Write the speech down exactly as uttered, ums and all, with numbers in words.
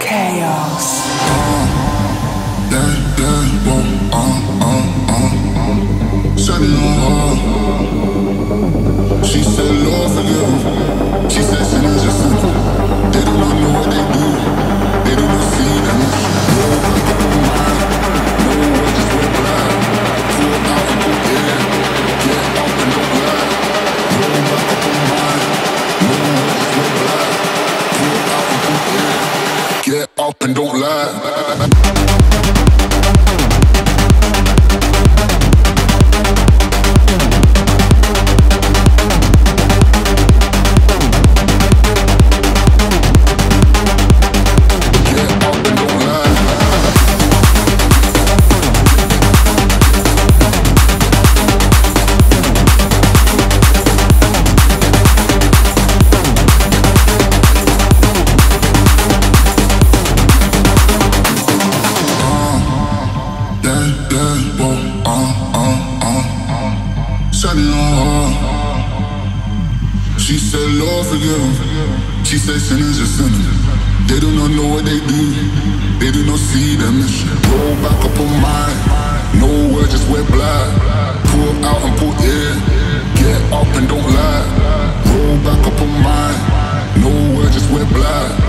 CAOS. Yeah, yeah, whoa, uh, uh, uh. Shut it on her. She said, Lord, forgive them. She said, sinners just sinning. They do not know what they do. They do not see them. Roll back up on mine. No way, just wear black. Pull out and go, yeah. Get up and don't lie. Roll back up on mine. No way, just wear black. Pull out and go, yeah. Get up and don't lie. She said, Lord, forgive them. She said, sinners just sinning. They do not know what they do. They do not see their mission. Roll back up on mine. No word, just wear black. Pull out and pull in. Get up and don't lie. Roll back up on mine. No word, just wear black.